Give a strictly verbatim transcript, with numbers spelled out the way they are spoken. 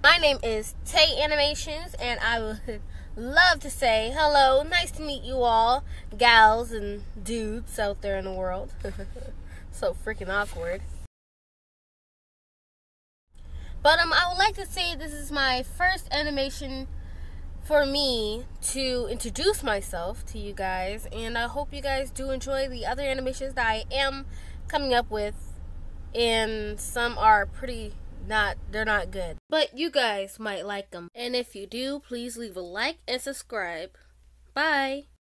My name is Tay Animations, and I would love to say hello. Nice to meet you all, gals and dudes out there in the world. So freaking awkward. But um, I would like to say this is my first animation for me to introduce myself to you guys, and I hope you guys do enjoy the other animations that I am coming up with, and some are pretty not, they're not good, but you guys might like them, and if you do, please leave a like and subscribe. Bye.